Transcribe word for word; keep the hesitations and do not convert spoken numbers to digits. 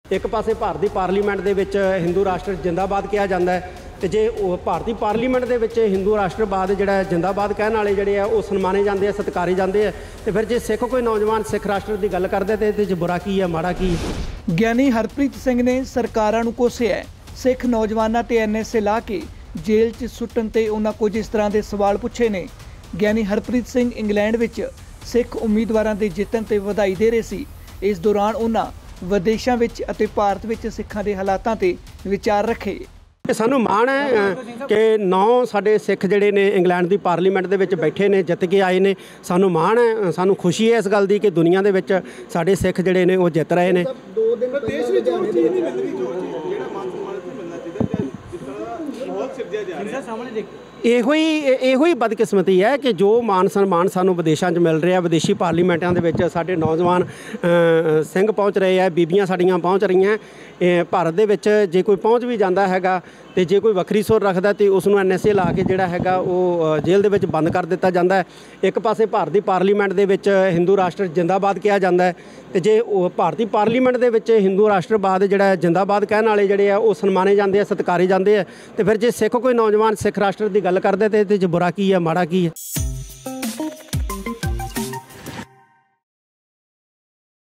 एक पासे भारती पार्लीमेंट दे विच हिंदू राष्ट्र जिंदाबाद कहा जाता है, तो जे भारती पार्लीमेंट दे विच हिंदू राष्ट्रवाद जिहड़ा जिंदाबाद कहने वाले जिहड़े आ वो सन्माने जाते हैं, सत्कारे जाते हैं। तो फिर जे सिख कोई नौजवान सिख राष्ट्र की गल करते तो इहदे च बुरा की है, माड़ा की है। ਗਿਆਨੀ हरप्रीत सिंह ने सरकारां नूं कोसिया सिख नौजवानों ते एन एस ए ला के जेल च सुੱਟਣ ते उन्हां कुछ इस तरह के सवाल पूछे ने। ਗਿਆਨੀ हरप्रीत सिंह इंग्लैंड विच सिख उम्मीदवारों के जितण ते वधाई दे रहे सी। इस दौरान उन्हां विदेशों विच अते भारत विच सिखां दे हालातां ते विचार रखे। सानू माण है कि नौ साडे सिख जिहड़े ने इंग्लैंड की पार्लीमेंट दे विच बैठे ने, जित के आए ने। सानू माण है, सानू खुशी है इस गल की कि दुनिया दे विच साडे सिख जिहड़े ने वो जित रहे ने। ਇਹੋ ਹੀ ਇਹੋ ਹੀ ਬਦਕਿਸਮਤੀ है कि जो मान सन्मान सानू विदेशों च मिल रहा, विदेशी पार्लीमेंटां दे विच साडे नौजवान सिंह पहुँच रहे हैं, बीबियां साड़ियां पहुँच रही हैं। भारत दे विच जे कोई पहुँच भी जाता हैगा तो जे कोई वक्री सुर रखता तो उसनूं एन एस ए ला के जिहड़ा हैगा वो जेल दे विच बंद कर दिता जाता है। एक पासे भारती पार्लीमेंट दे विच हिंदू राष्ट्र जिंदाबाद कहा जाता है, तो जे भारती पार्लीमेंट दे विच हिंदू राष्ट्रवाद जिहड़ा जिंदाबाद कहने वाले जिहड़े आ वो सन्माने जाते हैं, सत्कारे जाते हैं। तो फिर जे सिख कोई नौजवान सिख राष्ट्र की गल करते तो इहदे च बुरा की है, माड़ा की है।